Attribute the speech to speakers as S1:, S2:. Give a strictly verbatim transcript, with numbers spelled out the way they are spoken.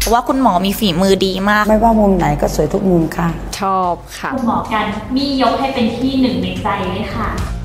S1: ราะว่าคุณหมอมีฝีมือดีมาก
S2: ไม่ว่ามุมไหนก็สวยทุกมุมค่ะ
S3: ชอบค่ะ
S4: คุณหมอกันมี่ยกให้เป็นที่หนึ่งในใจเลยค่ะ